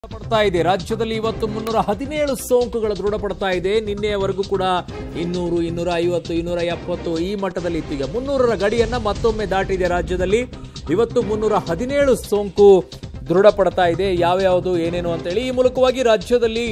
ಪಡ್ತಾ ಇದೆ ರಾಜ್ಯದಲ್ಲಿ ಇವತ್ತು 317 ಸೋಂಕುಗಳು ದೃಢಪಡ್ತಾ ಇದೆ. ನಿನ್ನೆಯವರೆಗೂ ಕೂಡ 200, 250, 270 ಈ ಮಟ್ಟದಲ್ಲಿ ಇತ್ತು. ಈಗ 300ರ ಗಡಿಯನ್ನ ಮತ್ತೊಮ್ಮೆ ದಾಟಿದೆ ರಾಜ್ಯದಲ್ಲಿ. ಇವತ್ತು 317 ಸೋಂಕು ದೃಢಪಡ್ತಾ ಇದೆ. ಯಾವ್ಯಾವುದು ಏನೇನು ಅಂತ ಹೇಳಿ ಈ ಮೂಲಕವಾಗಿ ರಾಜ್ಯದಲ್ಲಿ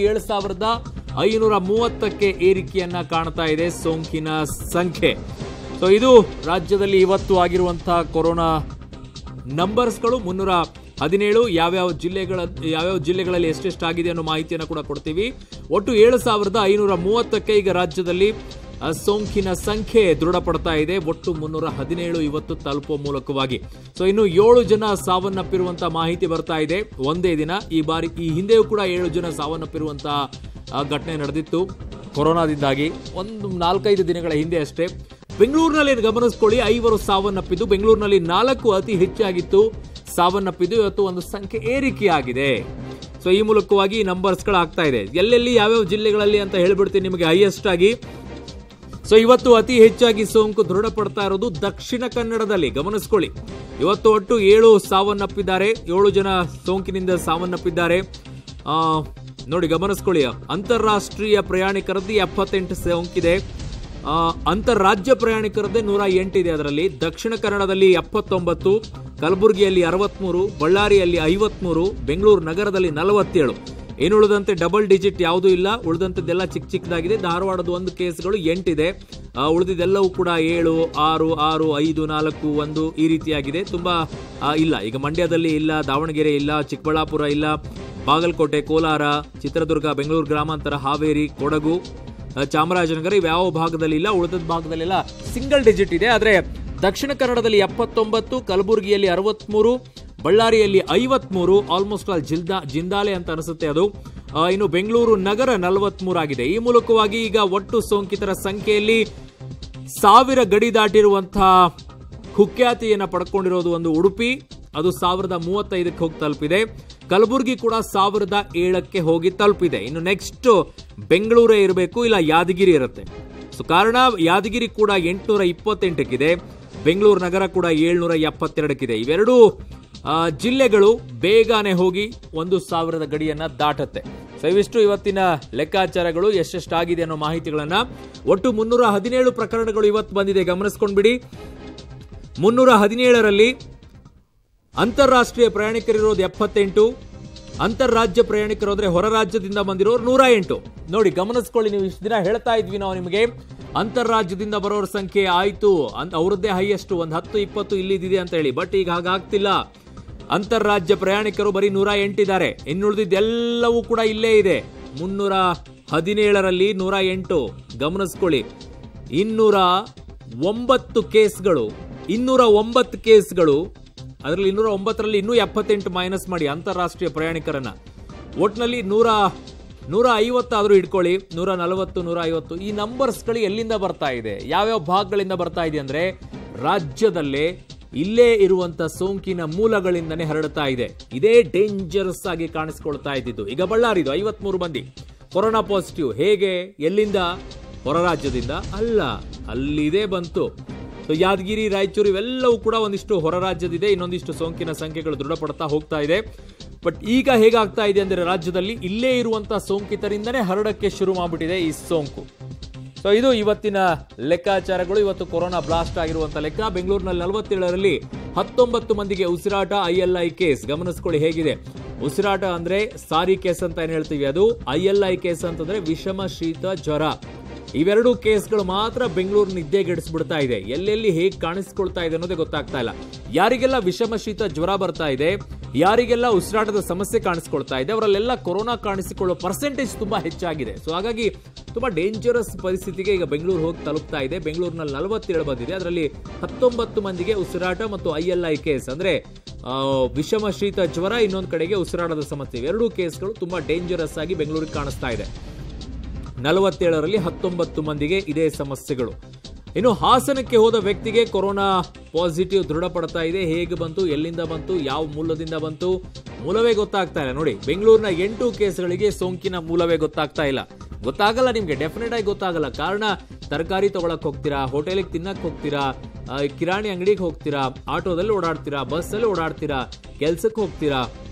7530ಕ್ಕೆ ಏರಿಕೆಯನ್ನ ಕಾಣ್ತಾ ಇದೆ ಸೋಂಕಿನ ಸಂಖ್ಯೆ. ಸೊ ಇದು ರಾಜ್ಯದಲ್ಲಿ ಇವತ್ತು ಆಗಿರುವಂತಹ ಕೊರೋನಾ ನಂಬರ್ಸ್ಗಳು 317. ಯಾವ್ಯಾವ ಜಿಲ್ಲೆಗಳಲ್ಲಿ ಎಷ್ಟೆಷ್ಟಾಗಿದೆ ಅನ್ನೋ ಮಾಹಿತಿಯನ್ನು ಕೂಡ ಕೊಡ್ತೀವಿ. ಒಟ್ಟು 7530ಕ್ಕೆ ಈಗ ರಾಜ್ಯದಲ್ಲಿ ಸೋಂಕಿನ ಸಂಖ್ಯೆ ದೃಢಪಡ್ತಾ ಇದೆ. ಒಟ್ಟು 317 ಇವತ್ತು ತಲುಪುವ ಮೂಲಕವಾಗಿ. ಸೊ ಇನ್ನು 7 ಜನ ಸಾವನ್ನಪ್ಪಿರುವಂತಹ ಮಾಹಿತಿ ಬರ್ತಾ ಇದೆ ಒಂದೇ ದಿನ. ಈ ಹಿಂದೆಯೂ ಕೂಡ 7 ಜನ ಸಾವನ್ನಪ್ಪಿರುವಂತಹ ಘಟನೆ ನಡೆದಿತ್ತು ಕೊರೋನಾದಿಂದಾಗಿ. ಒಂದು 4-5 ದಿನಗಳ ಹಿಂದೆ ಅಷ್ಟೇ. ಬೆಂಗಳೂರಿನಲ್ಲಿ ಗಮನಿಸ್ಕೊಳ್ಳಿ, 5 ಸಾವನ್ನಪ್ಪಿದ್ದು. ಬೆಂಗಳೂರಿನಲ್ಲಿ 4 ಅತಿ ಹೆಚ್ಚಾಗಿತ್ತು ಸಾವನ್ನಪ್ಪಿದ್ದು. ಇವತ್ತು ಒಂದು ಸಂಖ್ಯೆ ಏರಿಕೆಯಾಗಿದೆ. ಸೊ ಈ ಮೂಲಕವಾಗಿ ನಂಬರ್ಸ್ಗಳು ಆಗ್ತಾ ಇದೆ. ಎಲ್ಲೆಲ್ಲಿ ಯಾವ್ಯಾವ ಜಿಲ್ಲೆಗಳಲ್ಲಿ ಅಂತ ಹೇಳ್ಬಿಡ್ತೀನಿ ನಿಮಗೆ ಹೈಯೆಸ್ಟ್ ಆಗಿ. ಸೊ ಇವತ್ತು ಅತಿ ಹೆಚ್ಚಾಗಿ ಸೋಂಕು ದೃಢಪಡ್ತಾ ಇರೋದು ದಕ್ಷಿಣ ಕನ್ನಡದಲ್ಲಿ. ಗಮನಿಸ್ಕೊಳ್ಳಿ, ಇವತ್ತು ಒಟ್ಟು 7 ಸಾವನ್ನಪ್ಪಿದ್ದಾರೆ. 7 ಜನ ಸೋಂಕಿನಿಂದ ಸಾವನ್ನಪ್ಪಿದ್ದಾರೆ. ನೋಡಿ ಗಮನಿಸ್ಕೊಳ್ಳಿ, ಅಂತಾರಾಷ್ಟ್ರೀಯ ಪ್ರಯಾಣಿಕರದ್ದು 78 ಸೋಂಕಿದೆ. ಅಂತಾರಾಜ್ಯ ಪ್ರಯಾಣಿಕರದ್ದೇ 108 ಇದೆ. ಅದರಲ್ಲಿ ದಕ್ಷಿಣ ಕನ್ನಡದಲ್ಲಿ 79, ಕಲಬುರಗಿಯಲ್ಲಿ 63, ಬಳ್ಳಾರಿಯಲ್ಲಿ 53, ಬೆಂಗಳೂರು ನಗರದಲ್ಲಿ 47. ಇನ್ನು ಉಳಿದಂತೆ ಡಬಲ್ ಡಿಜಿಟ್ ಯಾವುದೂ ಇಲ್ಲ. ಉಳಿದಂತದ್ದೆಲ್ಲ ಚಿಕ್ಕದಾಗಿದೆ. ಧಾರವಾಡದ ಒಂದು ಕೇಸ್ಗಳು 8 ಇದೆ. ಉಳಿದಿದ್ದೆಲ್ಲವೂ ಕೂಡ 7, 6, 6, 5, 4, 1 ಈ ರೀತಿಯಾಗಿದೆ. ತುಂಬಾ ಇಲ್ಲ. ಈಗ ಮಂಡ್ಯದಲ್ಲಿ ಇಲ್ಲ, ದಾವಣಗೆರೆ ಇಲ್ಲ, ಚಿಕ್ಕಬಳ್ಳಾಪುರ ಇಲ್ಲ, ಬಾಗಲಕೋಟೆ, ಕೋಲಾರ, ಚಿತ್ರದುರ್ಗ, ಬೆಂಗಳೂರು ಗ್ರಾಮಾಂತರ, ಹಾವೇರಿ, ಕೊಡಗು, ಚಾಮರಾಜನಗರ ಇವ್ಯಾವ ಭಾಗದಲ್ಲಿ ಇಲ್ಲ. ಉಳಿದ ಭಾಗದಲ್ಲೆಲ್ಲ ಸಿಂಗಲ್ ಡಿಜಿಟ್ ಇದೆ. ಆದ್ರೆ ದಕ್ಷಿಣ ಕನ್ನಡದಲ್ಲಿ 79, ಕಲಬುರಗಿಯಲ್ಲಿ 63, ಬಳ್ಳಾರಿಯಲ್ಲಿ 53, ಆಲ್ಮೋಸ್ಟ್ ಆಲ್ ಜಿಂದಾಲೆ ಅಂತ ಅನಿಸುತ್ತೆ ಅದು. ಇನ್ನು ಬೆಂಗಳೂರು ನಗರ 43 ಆಗಿದೆ. ಈ ಮೂಲಕವಾಗಿ ಈಗ ಒಟ್ಟು ಸೋಂಕಿತರ ಸಂಖ್ಯೆಯಲ್ಲಿ 1000 ಗಡಿ ದಾಟಿರುವಂತಹ ಕುಖ್ಯಾತಿಯನ್ನ ಪಡ್ಕೊಂಡಿರೋದು ಒಂದು ಉಡುಪಿ. ಅದು 1035ಕ್ಕೆ ಹೋಗಿ ತಲುಪಿದೆ. ಕಲಬುರಗಿ ಕೂಡ 1007ಕ್ಕೆ ಹೋಗಿ ತಲುಪಿದೆ. ಇನ್ನು ನೆಕ್ಸ್ಟ್ ಬೆಂಗಳೂರೇ ಇರಬೇಕು, ಇಲ್ಲ ಯಾದಗಿರಿ ಇರುತ್ತೆ. ಸೊ ಕಾರಣ ಯಾದಗಿರಿ ಕೂಡ 828ಕ್ಕಿದೆ, ಬೆಂಗಳೂರು ನಗರ ಕೂಡ 772ಕ್ಕಿದೆ. ಇವೆರಡು ಜಿಲ್ಲೆಗಳು ಬೇಗನೆ ಹೋಗಿ 1000 ಗಡಿಯನ್ನ ದಾಟುತ್ತೆ. ಸೊ ಇವಿಷ್ಟು ಇವತ್ತಿನ ಲೆಕ್ಕಾಚಾರಗಳು. ಎಷ್ಟೆಷ್ಟಾಗಿದೆ ಅನ್ನೋ ಮಾಹಿತಿಗಳನ್ನ. ಒಟ್ಟು 317 ಪ್ರಕರಣಗಳು ಇವತ್ತು ಬಂದಿದೆ. ಗಮನಿಸ್ಕೊಂಡ್ಬಿಡಿ, 317ರಲ್ಲಿ ಅಂತಾರಾಷ್ಟ್ರೀಯ ಪ್ರಯಾಣಿಕರಿರೋದು 78, ಅಂತಾರಾಜ್ಯ ಪ್ರಯಾಣಿಕರು ಅಂದ್ರೆ ಹೊರ ರಾಜ್ಯದಿಂದ ಬಂದಿರೋರು 108. ನೋಡಿ ಗಮನಿಸ್ಕೊಳ್ಳಿ, ನೀವು ಇಷ್ಟು ದಿನ ಹೇಳ್ತಾ ಇದ್ವಿ ನಾವು ನಿಮಗೆ ಅಂತಾರಾಜ್ಯದಿಂದ ಬರೋರ ಸಂಖ್ಯೆ ಆಯ್ತು ಅವ್ರದ್ದೇ ಹೈಯೆಸ್ಟ್, ಒಂದು 10-20 ಇಲ್ಲಿದೆ ಅಂತ ಹೇಳಿ. ಬಟ್ ಈಗ ಹಾಗಾಗ್ತಿಲ್ಲ. ಅಂತಾರಾಜ್ಯ ಪ್ರಯಾಣಿಕರು ಬರೀ 108 ಇದ್ದಾರೆ. ಇನ್ನುಳಿದಿದ್ದೆಲ್ಲವೂ ಕೂಡ ಇಲ್ಲೇ ಇದೆ. 317ರಲ್ಲಿ 108. ಗಮನಿಸ್ಕೊಳ್ಳಿ, 209 ಕೇಸ್ಗಳು, 209 ಕೇಸ್ಗಳು. ಅದರಲ್ಲಿ 209ರಲ್ಲಿ ಇನ್ನೂ 78 ಮೈನಸ್ ಮಾಡಿ ಅಂತಾರಾಷ್ಟ್ರೀಯ ಪ್ರಯಾಣಿಕರನ್ನ. ಒಟ್ನಲ್ಲಿ 150 ಆದ್ರೂ ಇಟ್ಕೊಳ್ಳಿ. 140, 150 ಈ ನಂಬರ್ಸ್ಗಳು ಎಲ್ಲಿಂದ ಬರ್ತಾ ಇದೆ, ಯಾವ್ಯಾವ ಭಾಗಗಳಿಂದ ಬರ್ತಾ ಇದೆ ಅಂದ್ರೆ ರಾಜ್ಯದಲ್ಲೇ ಇಲ್ಲೇ ಇರುವಂತ ಸೋಂಕಿನ ಮೂಲಗಳಿಂದನೇ ಹರಡ್ತಾ ಇದೆ. ಇದೇ ಡೇಂಜರಸ್ ಆಗಿ ಕಾಣಿಸ್ಕೊಳ್ತಾ ಇದ್ದಿದ್ದು. ಈಗ ಬಳ್ಳಾರಿದು 53 ಮಂದಿ ಕೊರೋನಾ ಪಾಸಿಟಿವ್. ಹೇಗೆ, ಎಲ್ಲಿಂದ? ಹೊರ ರಾಜ್ಯದಿಂದ ಅಲ್ಲ, ಅಲ್ಲಿದೆ ಬಂತು. ಸೊ ಯಾದಗಿರಿ, ರಾಯಚೂರು ಇವೆಲ್ಲವೂ ಕೂಡ ಒಂದಿಷ್ಟು ಹೊರ ರಾಜ್ಯದಿದೆ. ಇನ್ನೊಂದಿಷ್ಟು ಸೋಂಕಿನ ಸಂಖ್ಯೆಗಳು ದೃಢಪಡ್ತಾ ಹೋಗ್ತಾ ಇದೆ. ಬಟ್ ಈಗ ಹೇಗಾಗ್ತಾ ಇದೆ ಅಂದ್ರೆ ರಾಜ್ಯದಲ್ಲಿ ಇಲ್ಲೇ ಇರುವಂತಹ ಸೋಂಕಿತರಿಂದನೇ ಹರಡಕ್ಕೆ ಶುರು ಮಾಡಿಬಿಟ್ಟಿದೆ ಈ ಸೋಂಕು. ಸೊ ಇದು ಇವತ್ತಿನ ಲೆಕ್ಕಾಚಾರಗಳು. ಇವತ್ತು ಕೊರೋನಾ ಬ್ಲಾಸ್ಟ್ ಆಗಿರುವಂತ ಲೆಕ್ಕ. ಬೆಂಗಳೂರಿನಲ್ಲಿ 47ರಲ್ಲಿ 19 ಮಂದಿಗೆ ಉಸಿರಾಟ ILI ಕೇಸ್. ಗಮನಿಸ್ಕೊಳ್ಳಿ ಹೇಗಿದೆ. ಉಸಿರಾಟ ಅಂದ್ರೆ ಸಾರಿ ಕೇಸ್ ಅಂತ ಏನ್ ಹೇಳ್ತೀವಿ, ಅದು ILI ಕೇಸ್ ಅಂತಂದ್ರೆ ವಿಷಮ ಶೀತ ಜ್ವರ. ಇವೆರಡು ಕೇಸ್ಗಳು ಮಾತ್ರ ಬೆಂಗಳೂರು ನಿದ್ದೆಗೆಡಿಸ್ಬಿಡ್ತಾ ಇದೆ. ಎಲ್ಲೆಲ್ಲಿ ಹೇಗೆ ಕಾಣಿಸ್ಕೊಳ್ತಾ ಇದೆ ಅನ್ನೋದೇ ಗೊತ್ತಾಗ್ತಾ ಇಲ್ಲ. ಯಾರಿಗೆಲ್ಲ ವಿಷಮ ಶೀತ ಜ್ವರ ಬರ್ತಾ ಇದೆ, ಯಾರಿಗೆಲ್ಲ ಉಸಿರಾಟದ ಸಮಸ್ಯೆ ಕಾಣಿಸ್ಕೊಳ್ತಾ ಇದೆ, ಅವರಲ್ಲೆಲ್ಲ ಕೊರೋನಾ ಕಾಣಿಸಿಕೊಳ್ಳೋ ಪರ್ಸೆಂಟೇಜ್ ತುಂಬಾ ಹೆಚ್ಚಾಗಿದೆ. ಸೊ ಹಾಗಾಗಿ ತುಂಬಾ ಡೇಂಜರಸ್ ಪರಿಸ್ಥಿತಿಗೆ ಈಗ ಬೆಂಗಳೂರು ಹೋಗಿ ತಲುಪ್ತಾ ಇದೆ. ಬೆಂಗಳೂರಿನಲ್ಲಿ 47 ಬಂದಿದೆ. ಅದರಲ್ಲಿ 19 ಮಂದಿಗೆ ಉಸಿರಾಟ ಮತ್ತು ILI ಕೇಸ್ ಅಂದ್ರೆ ವಿಷಮ ಶೀತ ಜ್ವರ, ಇನ್ನೊಂದು ಕಡೆಗೆ ಉಸಿರಾಟದ ಸಮಸ್ಯೆ. ಇವೆರಡೂ ಕೇಸ್ಗಳು ತುಂಬಾ ಡೇಂಜರಸ್ ಆಗಿ ಬೆಂಗಳೂರಿಗೆ ಕಾಣಿಸ್ತಾ ಇದೆ. 47ರಲ್ಲಿ 19 ಮಂದಿಗೆ ಇದೇ ಸಮಸ್ಯೆಗಳು. ಇನ್ನು ಹಾಸನಕ್ಕೆ ಹೋದ ವ್ಯಕ್ತಿಗೆ ಕೊರೋನಾ ಪಾಸಿಟಿವ್ ದೃಢಪಡ್ತಾ ಇದೆ. ಹೇಗೆ ಬಂತು, ಎಲ್ಲಿಂದ ಬಂತು, ಯಾವ ಮೂಲದಿಂದ ಬಂತು, ಮೂಲವೇ ಗೊತ್ತಾಗ್ತಾ ಇಲ್ಲ. ನೋಡಿ, ಬೆಂಗಳೂರಿನ 8 ಕೇಸ್ಗಳಿಗೆ ಸೋಂಕಿನ ಮೂಲವೇ ಗೊತ್ತಾಗ್ತಾ ಇಲ್ಲ. ಗೊತ್ತಾಗಲ್ಲ ನಿಮ್ಗೆ, ಡೆಫಿನೆಟ್ ಆಗಿ ಗೊತ್ತಾಗಲ್ಲ. ಕಾರಣ ತರಕಾರಿ ತಗೊಳಕ್ ಹೋಗ್ತೀರಾ, ಹೋಟೆಲಿಗೆ ತಿನ್ನಕ್ ಹೋಗ್ತೀರಾ, ಕಿರಾಣಿ ಅಂಗಡಿಗೆ ಹೋಗ್ತೀರಾ, ಆಟೋದಲ್ಲಿ ಓಡಾಡ್ತೀರಾ, ಬಸ್ಸಲ್ಲಿ ಓಡಾಡ್ತೀರಾ, ಕೆಲ್ಸಕ್ಕೆ ಹೋಗ್ತೀರಾ,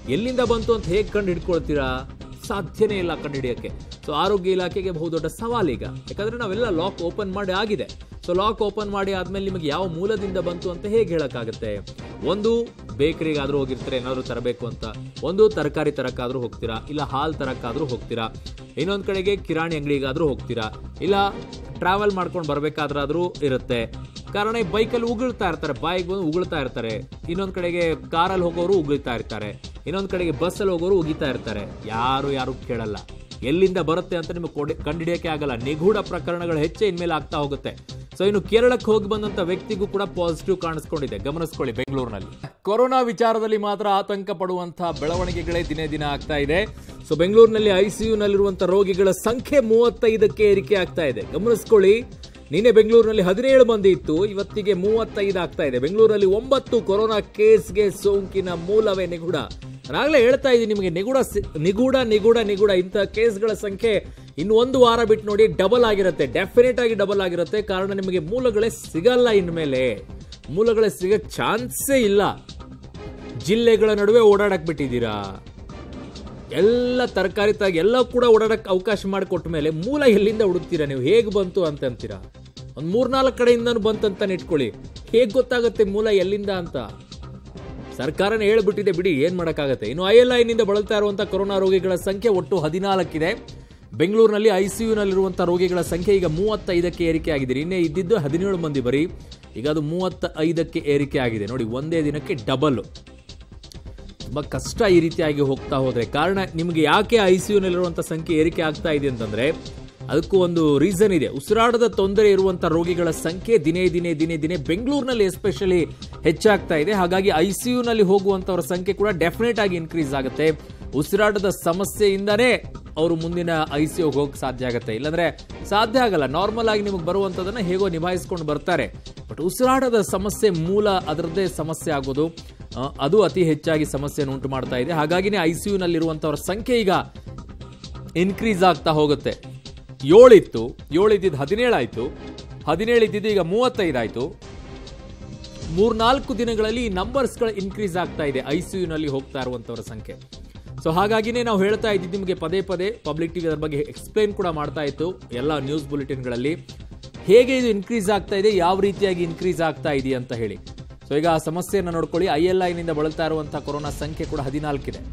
ಎಲ್ಲಿಂದ ಬಂತು ಅಂತ ಹೇಗೆ ಕಂಡು ಹಿಡ್ಕೊಳ್ತೀರಾ? ಸಾಧ್ಯನೇ ಇಲ್ಲ ಕಂಡು ಹಿಡಿಯೋಕ್ಕೆ. ಸೊ ಆರೋಗ್ಯ ಇಲಾಖೆಗೆ ಬಹುದೊಡ್ಡ ಸವಾಲೀಗ, ಯಾಕಂದ್ರೆ ನಾವೆಲ್ಲ ಲಾಕ್ ಓಪನ್ ಮಾಡಿ ಆಗಿದೆ. ಸೊ ಲಾಕ್ ಓಪನ್ ಮಾಡಿ ಆದ್ಮೇಲೆ ನಿಮಗೆ ಯಾವ ಮೂಲದಿಂದ ಬಂತು ಅಂತ ಹೇಗೆ ಹೇಳಕ್ಕಾಗತ್ತೆ? ಒಂದು ಬೇಕರಿಗಾದ್ರೂ ಹೋಗಿರ್ತೀರಾ ಏನಾದ್ರು ತರಬೇಕು ಅಂತ, ಒಂದು ತರಕಾರಿ ತರಕ್ಕಾದ್ರೂ ಹೋಗ್ತೀರಾ, ಇಲ್ಲ ಹಾಲು ತರಕ್ಕಾದ್ರೂ ಹೋಗ್ತೀರಾ, ಇನ್ನೊಂದ್ ಕಡೆಗೆ ಕಿರಾಣಿ ಅಂಗಡಿಗಾದ್ರೂ ಹೋಗ್ತೀರಾ, ಇಲ್ಲ ಟ್ರಾವೆಲ್ ಮಾಡ್ಕೊಂಡು ಬರ್ಬೇಕಾದ್ರಾದ್ರೂ ಇರುತ್ತೆ. ಕಾರಣ ಈ ಬೈಕಲ್ಲಿ ಉಗುಳ್ತಾ ಇರ್ತಾರೆ, ಬಾಯಿಗೆ ಬಂದು ಉಗುಳ್ತಾ ಇರ್ತಾರೆ. ಇನ್ನೊಂದ್ ಕಡೆಗೆ ಕಾರಲ್ಲಿ ಹೋಗೋರು ಉಗುಳ್ತಾ ಇರ್ತಾರೆ, ಇನ್ನೊಂದ್ ಕಡೆಗೆ ಬಸ್ಸಲ್ಲಿ ಹೋಗೋರು ಉಗಿತಾ ಇರ್ತಾರೆ. ಯಾರು ಕೇಳಲ್ಲ. ಎಲ್ಲಿಂದ ಬರುತ್ತೆ ಅಂತ ನಿಮಗೆ ಕಂಡುಹಿಡಿಯೋಕೆ ಆಗಲ್ಲ. ನಿಗೂಢ ಪ್ರಕರಣಗಳು ಹೆಚ್ಚೆ ಇನ್ಮೇಲೆ ಆಗ್ತಾ ಹೋಗುತ್ತೆ. ಸೊ ಇನ್ನು ಕೇರಳಕ್ಕೆ ಹೋಗಿ ಬಂದಂತ ವ್ಯಕ್ತಿಗೂ ಕೂಡ ಪಾಸಿಟಿವ್ ಕಾಣಿಸ್ಕೊಂಡಿದೆ, ಗಮನಿಸ್ಕೊಳ್ಳಿ. ಬೆಂಗಳೂರಿನಲ್ಲಿ ಕೊರೋನಾ ವಿಚಾರದಲ್ಲಿ ಮಾತ್ರ ಆತಂಕ ಪಡುವಂತಹ ಬೆಳವಣಿಗೆಗಳೇ ದಿನೇ ದಿನ ಆಗ್ತಾ ಇದೆ. ಸೊ ಬೆಂಗಳೂರಿನಲ್ಲಿ ಐಸಿಯುನಲ್ಲಿರುವಂತಹ ರೋಗಿಗಳ ಸಂಖ್ಯೆ 35ಕ್ಕೆ ಏರಿಕೆ ಆಗ್ತಾ ಇದೆ. ಗಮನಿಸ್ಕೊಳ್ಳಿ, ನಿನ್ನೆ ಬೆಂಗಳೂರಿನಲ್ಲಿ 17 ಮಂದಿ ಇತ್ತು, ಇವತ್ತಿಗೆ 35 ಆಗ್ತಾ ಇದೆ. ಬೆಂಗಳೂರಲ್ಲಿ 9 ಕೊರೋನಾ ಕೇಸ್ಗೆ ಸೋಂಕಿನ ಮೂಲವೇ ನಿಗೂಢ. ನಾನಾಗಲೇ ಹೇಳ್ತಾ ಇದ್ದೀನಿ ನಿಮಗೆ, ನಿಗೂಢ ಇಂಥ ಕೇಸ್ಗಳ ಸಂಖ್ಯೆ ಇನ್ನು ಒಂದು ವಾರ ಬಿಟ್ಟು ನೋಡಿ ಡಬಲ್ ಆಗಿರುತ್ತೆ, ಡೆಫಿನೆಟ್ ಆಗಿ ಡಬಲ್ ಆಗಿರುತ್ತೆ. ಕಾರಣ ನಿಮಗೆ ಮೂಲಗಳೇ ಸಿಗಲ್ಲ, ಇನ್ಮೇಲೆ ಮೂಲಗಳೇ ಸಿಗೋ ಚಾನ್ಸೇ ಇಲ್ಲ. ಜಿಲ್ಲೆಗಳ ನಡುವೆ ಓಡಾಡಕ್ ಬಿಟ್ಟಿದ್ದೀರಾ, ಎಲ್ಲ ತರಕಾರಿ ಎಲ್ಲ ಕೂಡ ಓಡಾಡಕ್ ಅವಕಾಶ ಮಾಡಿಕೊಟ್ಟ ಮೇಲೆ ಮೂಲ ಎಲ್ಲಿಂದ ಹುಡುಕ್ತೀರಾ ನೀವು? ಹೇಗೆ ಬಂತು ಅಂತೀರಾ? ಒಂದ್ 3-4 ಕಡೆಯಿಂದನೂ ಬಂತಂತ ಇಟ್ಕೊಳ್ಳಿ, ಹೇಗ್ ಗೊತ್ತಾಗುತ್ತೆ ಮೂಲ ಎಲ್ಲಿಂದ ಅಂತ? ಸರ್ಕಾರನೇ ಹೇಳ್ಬಿಟ್ಟಿದೆ ಬಿಡಿ, ಏನ್ ಮಾಡಕ್ಕಾಗತ್ತೆ. ಇನ್ನು ILI ನಿಂದ ಬಳಲ್ತಾ ಇರುವಂತಹ ಕೊರೋನಾ ರೋಗಿಗಳ ಸಂಖ್ಯೆ ಒಟ್ಟು 14 ಇದೆ. ಬೆಂಗಳೂರಿನಲ್ಲಿ ಐಸಿಯುನಲ್ಲಿರುವಂತಹ ರೋಗಿಗಳ ಸಂಖ್ಯೆ ಈಗ 35ಕ್ಕೆ ಏರಿಕೆ ಆಗಿದೆ. ನಿನ್ನೆ ಇದ್ದಿದ್ದು 17 ಮಂದಿ ಬರೀ, ಈಗ ಅದು 35ಕ್ಕೆ ಏರಿಕೆ ಆಗಿದೆ. ನೋಡಿ, ಒಂದೇ ದಿನಕ್ಕೆ ಡಬಲ್. ತುಂಬಾ ಕಷ್ಟ ಈ ರೀತಿಯಾಗಿ ಹೋಗ್ತಾ ಹೋದ್ರೆ. ಕಾರಣ ನಿಮಗೆ ಯಾಕೆ ಐಸಿಯುನಲ್ಲಿರುವಂತಹ ಸಂಖ್ಯೆ ಏರಿಕೆ ಆಗ್ತಾ ಇದೆ ಅಂತಂದ್ರೆ ಅದಕ್ಕೂ ಒಂದು ರೀಸನ್ ಇದೆ. ಉಸಿರಾಟದ ತೊಂದರೆ ಇರುವಂತಹ ರೋಗಿಗಳ ಸಂಖ್ಯೆ ದಿನೇ ಬೆಂಗಳೂರಿನಲ್ಲಿ ಎಸ್ಪೆಷಲಿ ಹೆಚ್ಚಾಗ್ತಾ ಇದೆ. ಹಾಗಾಗಿ ಐಸಿಯುನಲ್ಲಿ ಹೋಗುವಂತವರ ಸಂಖ್ಯೆ ಕೂಡ ಡೆಫಿನೆಟ್ ಆಗಿ ಇನ್ಕ್ರೀಸ್ ಆಗುತ್ತೆ. ಉಸಿರಾಟದ ಸಮಸ್ಯೆಯಿಂದನೇ ಅವರು ಮುಂದಿನ ಐಸಿಯು ಹೋಗಕ್ಕೆ ಸಾಧ್ಯ ಆಗುತ್ತೆ, ಇಲ್ಲಾಂದ್ರೆ ಸಾಧ್ಯ ಆಗಲ್ಲ. ನಾರ್ಮಲ್ ಆಗಿ ನಿಮಗೆ ಬರುವಂತದನ್ನ ಹೇಗೋ ನಿಭಾಯಿಸ್ಕೊಂಡು ಬರ್ತಾರೆ. ಬಟ್ ಉಸಿರಾಟದ ಸಮಸ್ಯೆ ಮೂಲ ಅದರದ್ದೇ ಸಮಸ್ಯೆ ಆಗೋದು, ಅದು ಅತಿ ಹೆಚ್ಚಾಗಿ ಸಮಸ್ಯೆಯನ್ನು ಉಂಟು ಮಾಡ್ತಾ ಇದೆ. ಹಾಗಾಗಿನೇ ಐಸಿಯುನಲ್ಲಿರುವಂತವರ ಸಂಖ್ಯೆ ಈಗ ಇನ್ಕ್ರೀಸ್ ಆಗ್ತಾ ಹೋಗುತ್ತೆ. 7 ಇತ್ತು, 7 ಇದ್ದಿದ್ದು 17 ಆಯ್ತು, 17 ಇದ್ದಿದ್ದು ಈಗ 35 ಆಯ್ತು. 3-4 ದಿನಗಳಲ್ಲಿ ಈ ನಂಬರ್ಸ್ಗಳು ಇನ್ಕ್ರೀಸ್ ಆಗ್ತಾ ಇದೆ ಐಸಿಯುನಲ್ಲಿ ಹೋಗ್ತಾ ಇರುವಂತವರ ಸಂಖ್ಯೆ. ಸೊ ಹಾಗಾಗಿನೇ ನಾವು ಹೇಳ್ತಾ ಇದ್ದಿದ್ದು ನಿಮಗೆ ಪದೇ ಪಬ್ಲಿಕ್ ಟಿವಿ ಅದರ ಬಗ್ಗೆ ಎಕ್ಸ್ಪ್ಲೈನ್ ಕೂಡ ಮಾಡ್ತಾ ಇತ್ತು ಎಲ್ಲ ನ್ಯೂಸ್ ಬುಲೆಟಿನ್ಗಳಲ್ಲಿ, ಹೇಗೆ ಇದು ಇನ್ಕ್ರೀಸ್ ಆಗ್ತಾ ಇದೆ, ಯಾವ ರೀತಿಯಾಗಿ ಇನ್ಕ್ರೀಸ್ ಆಗ್ತಾ ಇದೆ ಅಂತ ಹೇಳಿ. ಸೊ ಈಗ ಆ ಸಮಸ್ಯೆಯನ್ನು ನೋಡ್ಕೊಳ್ಳಿ. ILI ನಿಂದ ಬಳಲ್ತಾ ಇರುವಂತಹ ಕೊರೋನಾ ಸಂಖ್ಯೆ ಕೂಡ 14 ಇದೆ.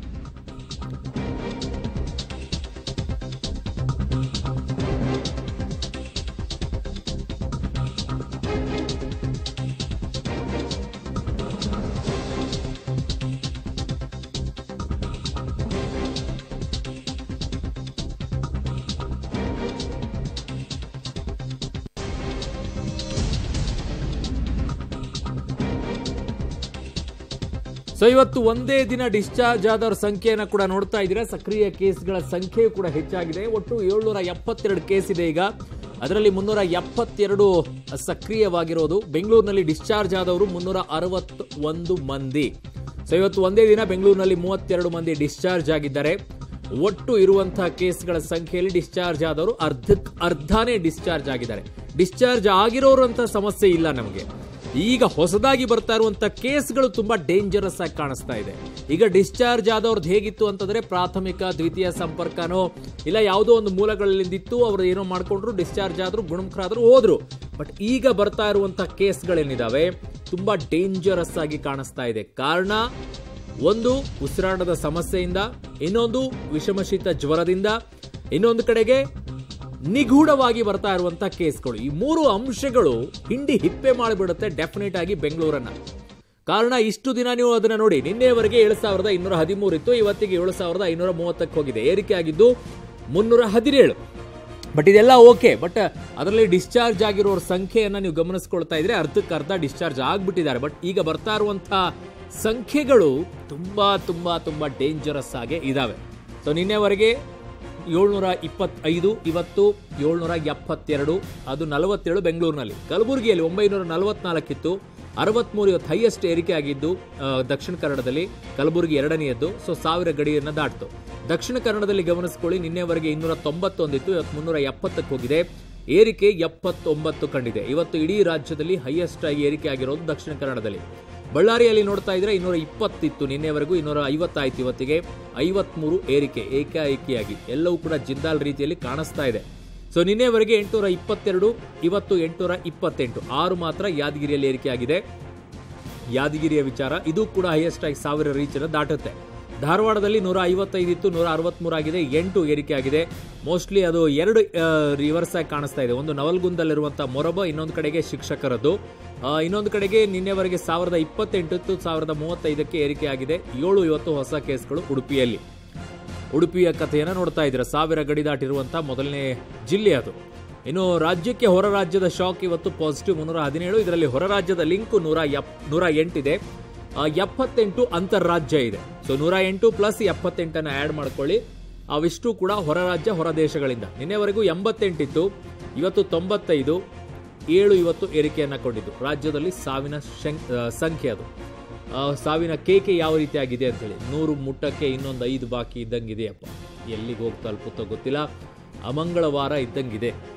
ಸೊ ಇವತ್ತು ಒಂದೇ ದಿನ ಡಿಸ್ಚಾರ್ಜ್ ಆದವರ ಸಂಖ್ಯೆಯನ್ನು ಕೂಡ ನೋಡ್ತಾ ಇದ್ದೀರಾ. ಸಕ್ರಿಯ ಕೇಸ್ಗಳ ಸಂಖ್ಯೆ ಕೂಡ ಹೆಚ್ಚಾಗಿದೆ. ಒಟ್ಟು 772 ಕೇಸ್ ಇದೆ ಈಗ, ಅದರಲ್ಲಿ 372 ಸಕ್ರಿಯವಾಗಿರೋದು. ಬೆಂಗಳೂರಿನಲ್ಲಿ ಡಿಸ್ಚಾರ್ಜ್ ಆದವರು 361 ಮಂದಿ. ಸೊ ಇವತ್ತು ಒಂದೇ ದಿನ ಬೆಂಗಳೂರಿನಲ್ಲಿ 32 ಮಂದಿ ಡಿಸ್ಚಾರ್ಜ್ ಆಗಿದ್ದಾರೆ. ಒಟ್ಟು ಇರುವಂತಹ ಕೇಸ್ಗಳ ಸಂಖ್ಯೆಯಲ್ಲಿ ಡಿಸ್ಚಾರ್ಜ್ ಆದವರು ಅರ್ಧನೇ ಡಿಸ್ಚಾರ್ಜ್ ಆಗಿದ್ದಾರೆ. ಡಿಸ್ಚಾರ್ಜ್ ಆಗಿರೋರು ಅಂತ ಸಮಸ್ಯೆ ಇಲ್ಲ ನಮಗೆ. ಈಗ ಹೊಸದಾಗಿ ಬರ್ತಾ ಇರುವಂತಹ ಕೇಸ್ಗಳು ತುಂಬಾ ಡೇಂಜರಸ್ ಆಗಿ ಕಾಣಿಸ್ತಾ ಇದೆ. ಈಗ ಡಿಸ್ಚಾರ್ಜ್ ಆದವ್ರದ್ದು ಹೇಗಿತ್ತು ಅಂತಂದ್ರೆ ಪ್ರಾಥಮಿಕ ದ್ವಿತೀಯ ಸಂಪರ್ಕನೋ ಇಲ್ಲ ಯಾವುದೋ ಒಂದು ಮೂಲಗಳಲ್ಲಿಂದಿತ್ತು, ಅವರು ಏನೋ ಮಾಡ್ಕೊಂಡ್ರು, ಡಿಸ್ಚಾರ್ಜ್ ಆದ್ರು, ಗುಣಮುಖರಾದ್ರು, ಹೋದ್ರು. ಬಟ್ ಈಗ ಬರ್ತಾ ಇರುವಂತಹ ಕೇಸ್ಗಳೇನಿದಾವೆ ತುಂಬಾ ಡೇಂಜರಸ್ ಆಗಿ ಕಾಣಿಸ್ತಾ ಇದೆ. ಕಾರಣ ಒಂದು ಉಸಿರಾಟದ ಸಮಸ್ಯೆಯಿಂದ, ಇನ್ನೊಂದು ವಿಷಮಶೀತ ಜ್ವರದಿಂದ, ಇನ್ನೊಂದು ಕಡೆಗೆ ನಿಗೂಢವಾಗಿ ಬರ್ತಾ ಇರುವಂತಹ ಕೇಸ್ಗಳು. ಈ 3 ಅಂಶಗಳು ಹಿಂಡಿ ಹಿಪ್ಪೆ ಮಾಡಿಬಿಡುತ್ತೆ ಡೆಫಿನೆಟ್ ಆಗಿ ಬೆಂಗಳೂರನ್ನ. ಕಾರಣ ಇಷ್ಟು ದಿನ ನೀವು ಅದನ್ನ ನೋಡಿ, ನಿನ್ನೆವರೆಗೆ 7213 ಇತ್ತು, ಇವತ್ತಿಗೆ 7530ಕ್ಕೆ ಹೋಗಿದೆ. ಏರಿಕೆ ಆಗಿದ್ದು 317. ಬಟ್ ಇದೆಲ್ಲ ಓಕೆ. ಬಟ್ ಅದರಲ್ಲಿ ಡಿಸ್ಚಾರ್ಜ್ ಆಗಿರೋರ ಸಂಖ್ಯೆಯನ್ನ ನೀವು ಗಮನಿಸ್ಕೊಳ್ತಾ ಇದ್ರೆ ಅರ್ಧಕ್ಕರ್ಧ ಡಿಸ್ಚಾರ್ಜ್ ಆಗ್ಬಿಟ್ಟಿದ್ದಾರೆ. ಬಟ್ ಈಗ ಬರ್ತಾ ಇರುವಂತಹ ಸಂಖ್ಯೆಗಳು ತುಂಬಾ ತುಂಬಾ ತುಂಬಾ ಡೇಂಜರಸ್ ಆಗಿ ಇದಾವೆ. ಸೊ ನಿನ್ನೆವರೆಗೆ 725, ಇವತ್ತು 772, ಅದು 47 ಬೆಂಗಳೂರಿನಲ್ಲಿ. ಕಲಬುರಗಿಯಲ್ಲಿ 944 ಇತ್ತು, 63 ಇವತ್ತು ಹೈಯೆಸ್ಟ್ ಏರಿಕೆ ಆಗಿದ್ದು ದಕ್ಷಿಣ ಕನ್ನಡದಲ್ಲಿ. ಕಲಬುರಗಿ 2ನೇಯದ್ದು. ಸೊ 1000 ಗಡಿಯನ್ನು ದಾಟಿತು. ದಕ್ಷಿಣ ಕನ್ನಡದಲ್ಲಿ ಗಮನಿಸಿಕೊಳ್ಳಿ, ನಿನ್ನೆವರೆಗೆ 291 ಇತ್ತು, ಇವತ್ತು 370ಕ್ಕೆ ಹೋಗಿದೆ. ಏರಿಕೆ 79 ಕಂಡಿದೆ. ಇವತ್ತು ಇಡೀ ರಾಜ್ಯದಲ್ಲಿ ಹೈಯೆಸ್ಟ್ ಆಗಿ ಏರಿಕೆ ಆಗಿರೋದು ದಕ್ಷಿಣ ಕನ್ನಡದಲ್ಲಿ. ಬಳ್ಳಾರಿಯಲ್ಲಿ ನೋಡ್ತಾ ಇದ್ರೆ 220 ಇತ್ತು ನಿನ್ನೆವರೆಗೂ, 250 ಆಯ್ತು ಇವತ್ತಿಗೆ. 53 ಏರಿಕೆ ಏಕಾಏಕಿಯಾಗಿ ಎಲ್ಲವೂ ಕೂಡ ಜಿಂದಾಲ್ ರೀತಿಯಲ್ಲಿ ಕಾಣಿಸ್ತಾ ಇದೆ. ಸೊ ನಿನ್ನೆವರೆಗೆ 822, ಇವತ್ತು 828, 6 ಮಾತ್ರ ಯಾದಗಿರಿಯಲ್ಲಿ ಏರಿಕೆಯಾಗಿದೆ. ಯಾದಗಿರಿಯ ವಿಚಾರ ಇದು ಕೂಡ ಹೈಯೆಸ್ಟ್ ಆಗಿ 1000 ರೀಚ್ ಅನ್ನು ದಾಟುತ್ತೆ. ಧಾರವಾಡದಲ್ಲಿ 155 ಇತ್ತು, 163 ಆಗಿದೆ, 8 ಏರಿಕೆ ಆಗಿದೆ. ಮೋಸ್ಟ್ಲಿ ಅದು 2 ರಿವರ್ಸ್ ಆಗಿ ಕಾಣಿಸ್ತಾ ಇದೆ. ಒಂದು ನವಲ್ಗುಂದಲ್ಲಿರುವಂತಹ ಮೊರಬ, ಇನ್ನೊಂದು ಕಡೆಗೆ ಶಿಕ್ಷಕರದ್ದು. ಇನ್ನೊಂದು ಕಡೆಗೆ ನಿನ್ನೆವರೆಗೆ 1028 ಇತ್ತು, 1035ಕ್ಕೆ ಏರಿಕೆ ಆಗಿದೆ. 7 ಇವತ್ತು ಹೊಸ ಕೇಸ್ಗಳು ಉಡುಪಿಯಲ್ಲಿ. ಉಡುಪಿಯ ಕಥೆಯನ್ನು ನೋಡ್ತಾ ಇದ್ದೀರಾ, 1000 ಗಡಿ ದಾಟಿರುವಂತಹ ಮೊದಲನೇ ಜಿಲ್ಲೆ ಅದು. ಇನ್ನು ರಾಜ್ಯಕ್ಕೆ ಹೊರ ರಾಜ್ಯದ ಶಾಕ್ ಇವತ್ತು ಪಾಸಿಟಿವ್ 317. ಇದರಲ್ಲಿ ಹೊರ ರಾಜ್ಯದ ಲಿಂಕ್ 108 ಇದೆ, 78 ಅಂತಾರಾಜ್ಯ ಇದೆ. ಸೊ 108 ಪ್ಲಸ್ 78 ಆಡ್ ಮಾಡ್ಕೊಳ್ಳಿ. ಅವಿಷ್ಟು ಕೂಡ ಹೊರ ರಾಜ್ಯ ಹೊರ ದೇಶಗಳಿಂದ. ನಿನ್ನೆವರೆಗೂ 88 ಇತ್ತು, ಇವತ್ತು 95, 7 ಇವತ್ತು ಏರಿಕೆಯನ್ನ ಕೊಂಡಿದ್ದು. ರಾಜ್ಯದಲ್ಲಿ ಸಾವಿನ ಸಂಖ್ಯೆ ಅದು, ಸಾವಿನ ಕೇಕೆ ಯಾವ ರೀತಿ ಆಗಿದೆ ಅಂತ ಹೇಳಿ 100 ಮುಟ್ಟಕ್ಕೆ ಇನ್ನೊಂದು 5 ಬಾಕಿ ಇದ್ದಂಗಿದೆಯಪ್ಪ. ಎಲ್ಲಿಗೆ ಹೋಗಿ ತಲುಪುತ್ತೋ ಗೊತ್ತಿಲ್ಲ, ಅಮಂಗಳವಾರ ಇದ್ದಂಗಿದೆ.